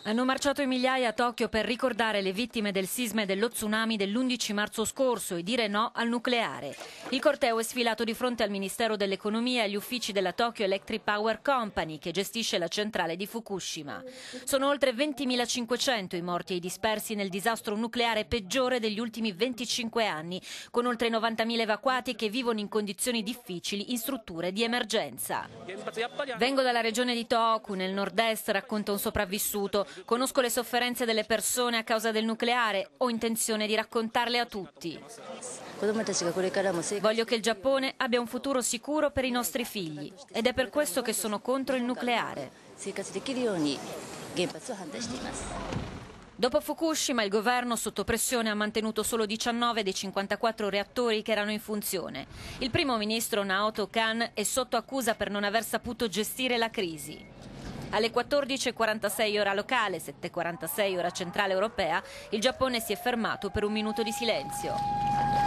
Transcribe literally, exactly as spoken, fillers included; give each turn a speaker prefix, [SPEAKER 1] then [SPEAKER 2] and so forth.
[SPEAKER 1] Hanno marciato in migliaia a Tokyo per ricordare le vittime del sisma e dello tsunami dell'undici marzo scorso e dire no al nucleare. Il corteo è sfilato di fronte al Ministero dell'Economia e agli uffici della Tokyo Electric Power Company, che gestisce la centrale di Fukushima. Sono oltre ventimilacinquecento i morti e i dispersi nel disastro nucleare peggiore degli ultimi venticinque anni, con oltre novantamila evacuati che vivono in condizioni difficili in strutture di emergenza. Vengo dalla regione di Tohoku, nel nord-est, racconta un sopravvissuto. Conosco le sofferenze delle persone a causa del nucleare, ho intenzione di raccontarle a tutti. Voglio che il Giappone abbia un futuro sicuro per i nostri figli ed è per questo che sono contro il nucleare. Dopo Fukushima il governo sotto pressione ha mantenuto solo diciannove dei cinquantaquattro reattori che erano in funzione. Il primo ministro Naoto Kan è sotto accusa per non aver saputo gestire la crisi. Alle quattordici e quarantasei ora locale, sette e quarantasei ora centrale europea, il Giappone si è fermato per un minuto di silenzio.